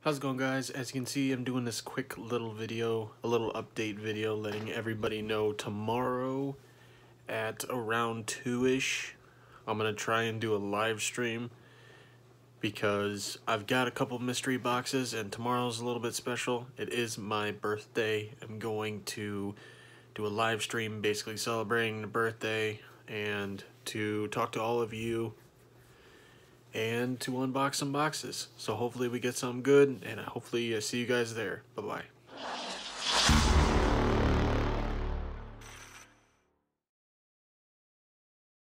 How's it going, guys? As you can see, I'm doing this quick little video, a little update video, letting everybody know tomorrow at around 2-ish, I'm going to try and do a live stream because I've got a couple mystery boxes and tomorrow's a little bit special. It is my birthday. I'm going to do a live stream basically celebrating the birthday and to talk to all of you and to unbox some boxes. So hopefully we get something good, and hopefully I see you guys there. Bye-bye.